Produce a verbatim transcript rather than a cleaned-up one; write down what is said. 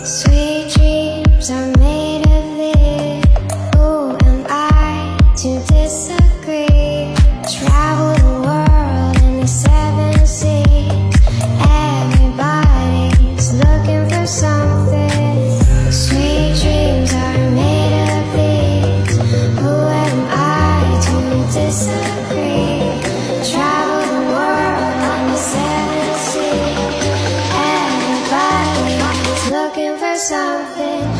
Sweet dreams are made of this. Who am I to disagree? Travel the world in the seven seas. Everybody's looking for something. Sweet dreams are made of these. Who am I to disagree? Travel the world in the seven seas. Everybody's looking for something.